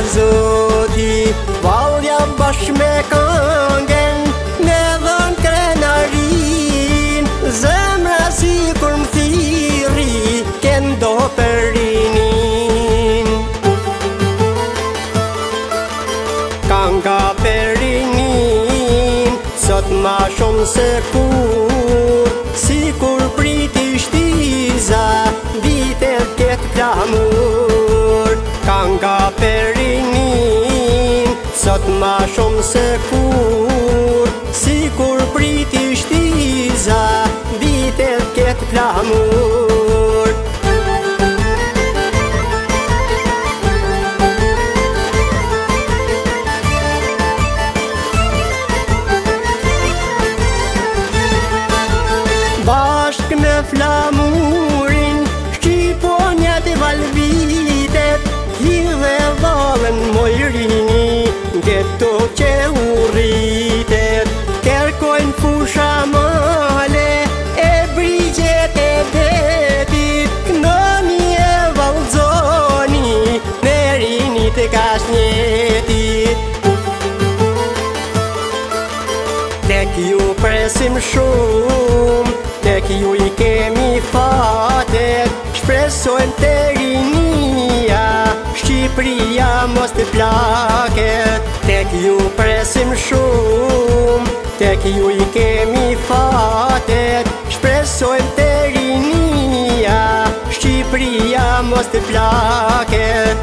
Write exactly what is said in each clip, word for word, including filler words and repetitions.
zoti Valja bashkë me këngen Me dhën krenarin Zemra si kur më thiri Kendo për rinin Kanga për rinin Sot ma shumë se kur Si kur priti shtiza Vitet ketë plamur Kanga për rinin Sot ma shumë se kur Si kur priti shtiza Vitet ketë plamur Bashk me flamurin Shqiponjat e valvitet Hidhe valën mojrini Geto që u rritet Kerkojnë fusha male E brigjet e detit Këndoni e valzoni Me rinit e kashnjetit Tek ju presim shumë Tek ju i kemi fatet Shpresojmë të rinia Shqipëria mos të plaket Tek ju presim shumë Tek ju i kemi fatet Shpresojmë të rinia Shqipëria mos të plaket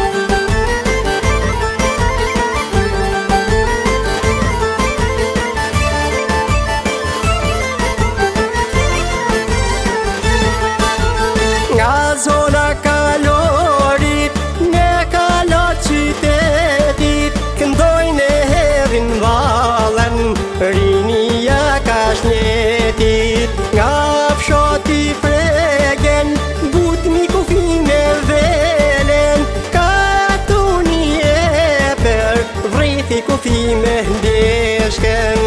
Zona kalorit, ne kalot qytetit Këndojnë e herin valën, rinia kashnetit Nga fshoti fregen, but mi kufi me velen Ka tu një eper, vriti kufi me ndeshken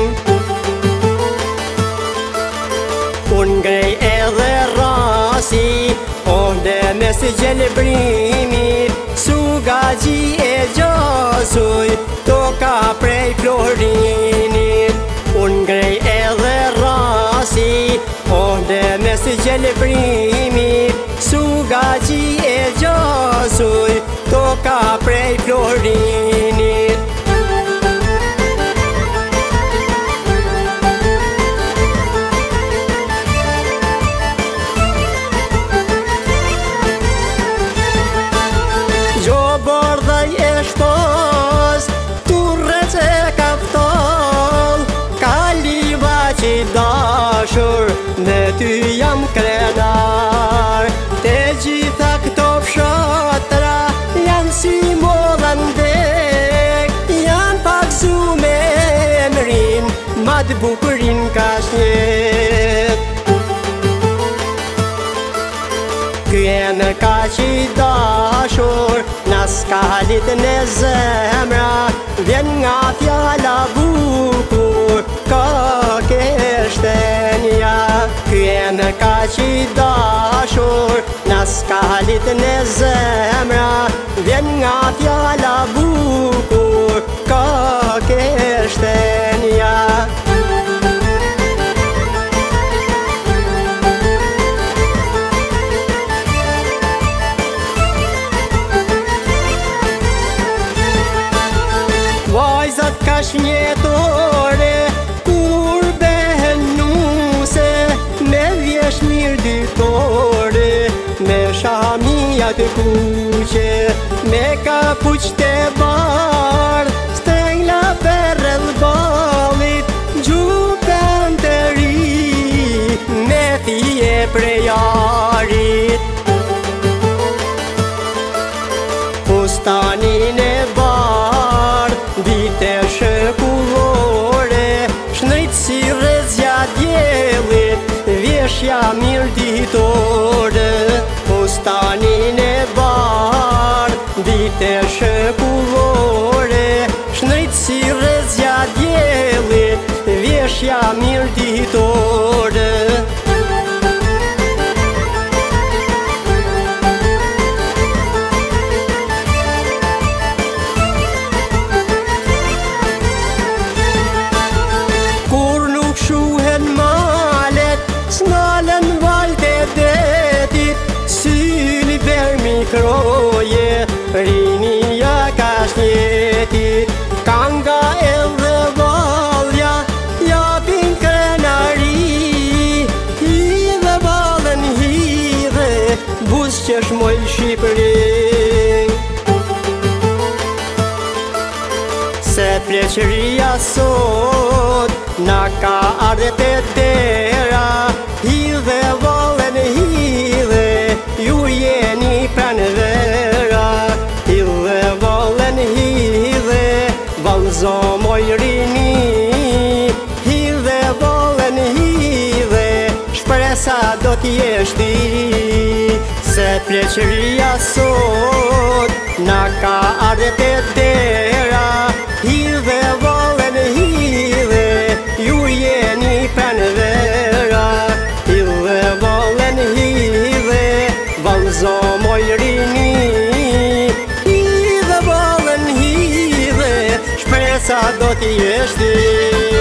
Unë ngrej edhe rasi Onde me se gjelbrimit Suga gji e gjasuj Toka prej florinit Unë ngrej edhe rasi Onde me se gjelbrimit Suga gji e gjasuj Toka prej florinit Bordhaj e shtos, turrec e kaftol Kaliva që dashur, me ty jam krenar Te gjitha këto fshatra, janë si modhan dek Janë paksu me emrin, ma të bukurin kashnjet Kjene ka që dashur Nas kalit në zemra Vjen nga fjalla bukur Ka keshtenja Kjene ka që dashur Nas kalit në zemra Vjen nga fjalla bukur Ka keshtenja Vajzat kashnjetore Kur behen nuse Me vjesh mirë ditore Me shamia të kuqe Me kapuq të bardh Strengla për rëllbalit Gjupen të ri Me thije prejarit Fustanin e bardh Dite shëkullore Shnëjtë si rëzja djelit Vjeshja mirë ditore Fustanin e bardh Dite shëkullore Shnëjtë si rëzja djelit Vjeshja mirë ditore qesh moj Shqipëri. Se pleqëria sot na ka ardhe te dera, hidhe vallen hidhe, ju jeni pranvera. Hidhe vallen hidhe, vallëzo moj rini, hidhe vallen hidhe, shpresa do t'jesh ti. Se pleqëria sot na ka ardhe te dera, hidhe vallen hidhe, ju jeni pranvera. Hidhe vallen hidhe, vallëzo moj rini, hidhe vallen hidhe, shpresa do t'jesh ti.